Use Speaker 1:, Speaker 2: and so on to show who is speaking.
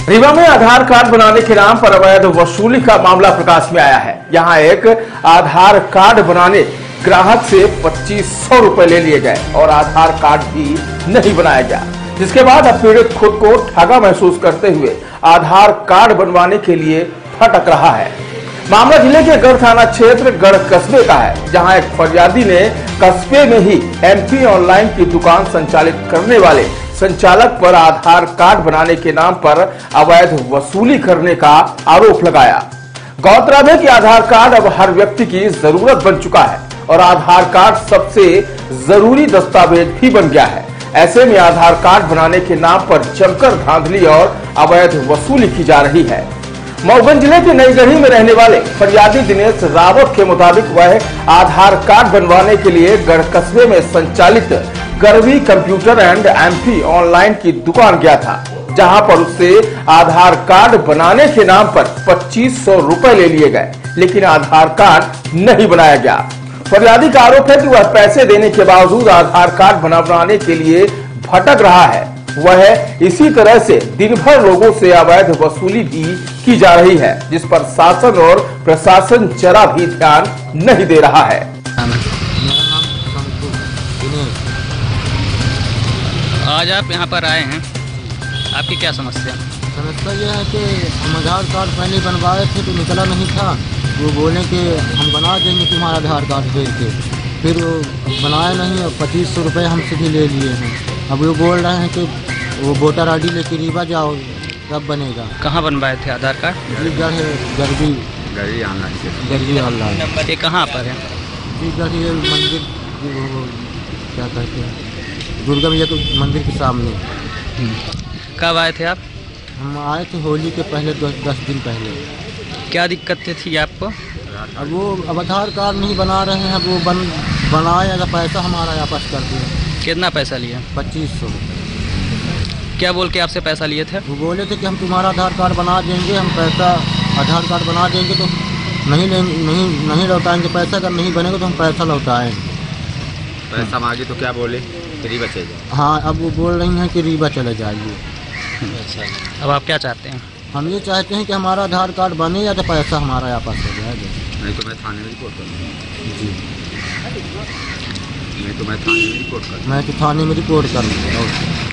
Speaker 1: रीवा में आधार कार्ड बनाने के नाम पर अवैध वसूली का मामला प्रकाश में आया है। यहां एक आधार कार्ड बनाने ग्राहक से 2500 रुपए ले लिए गए और आधार कार्ड भी नहीं बनाया गया, जिसके बाद अब पीड़ित खुद को ठगा महसूस करते हुए आधार कार्ड बनवाने के लिए भटक रहा है। मामला जिले के गढ़ थाना क्षेत्र गढ़ कस्बे का है, जहां एक फरियादी ने कस्बे में ही MP ऑनलाइन की दुकान संचालित करने वाले संचालक पर आधार कार्ड बनाने के नाम पर अवैध वसूली करने का आरोप लगाया। गौरतलब है कि आधार कार्ड अब हर व्यक्ति की जरूरत बन चुका है और आधार कार्ड सबसे जरूरी दस्तावेज भी बन गया है। ऐसे में आधार कार्ड बनाने के नाम पर जमकर धांधली और अवैध वसूली की जा रही है। मऊगंज जिले के नईगढ़ी में रहने वाले फरियादी दिनेश रावत के मुताबिक वह आधार कार्ड बनवाने के लिए गढ़ कस्बे में संचालित Gadhvi computer and MP online की दुकान गया था, जहां पर उससे आधार कार्ड बनाने के नाम पर 2500 रुपए ले लिए गए, लेकिन आधार कार्ड नहीं बनाया गया। फरियादी का आरोप है कि वह पैसे देने के बावजूद आधार कार्ड बनाने के लिए भटक रहा है। वह इसी तरह से दिन भर लोगों से अवैध वसूली भी की जा रही है, जिस पर शासन और प्रशासन जरा भी ध्यान नहीं दे रहा है।
Speaker 2: आज आप यहाँ पर आए हैं, आपकी क्या समस्या?
Speaker 3: समस्या ये है कि हम आधार कार्ड पहले बनवाए थे तो निकला नहीं था। वो बोले कि हम बना देंगे तुम्हारा आधार कार्ड दे के, फिर वो बनाए नहीं और 2500 रुपये हमसे भी ले लिए हैं। अब वो बोल रहे हैं कि वो वोटर ID लेके रीवा जाओ तब बनेगा।
Speaker 2: कहाँ बनवाए थे आधार कार्ड?
Speaker 3: गढ़वी ऑनलाइन।
Speaker 2: ये कहाँ पर है?
Speaker 3: ये मंदिर क्या कहते हैं, दुर्गा मैया के मंदिर के सामने।
Speaker 2: कब आए थे आप?
Speaker 3: हम आए थे होली के पहले 10 दिन पहले।
Speaker 2: क्या दिक्कतें थी आपको?
Speaker 3: अब आधार कार्ड नहीं बना रहे हैं। अब वो बनाए अगर पैसा हमारा वापस कर दिए।
Speaker 2: कितना पैसा लिया?
Speaker 3: 2500।
Speaker 2: क्या बोल के आपसे पैसा लिए थे?
Speaker 3: वो बोले थे कि हम तुम्हारा आधार कार्ड बना देंगे, हम पैसा आधार कार्ड बना देंगे तो नहीं लौटाएंगे पैसा, अगर नहीं बनेगा तो हम पैसा लौटाएंगे।
Speaker 4: पैसा मांगे तो क्या बोले? रीवा चले जाओ।
Speaker 3: हाँ, अब वो बोल रही हैं कि रीवा चले जाइए।
Speaker 2: अब आप क्या चाहते हैं?
Speaker 3: हम ये चाहते हैं कि हमारा आधार कार्ड बने या तो पैसा हमारा वापस हो जाएगा।
Speaker 4: नहीं तो मैं थाने में रिपोर्ट करूँगा।
Speaker 3: जी,
Speaker 4: नहीं तो मैं थाने में रिपोर्ट करूँगा।
Speaker 3: मैं तो थाने में रिपोर्ट करूँगा।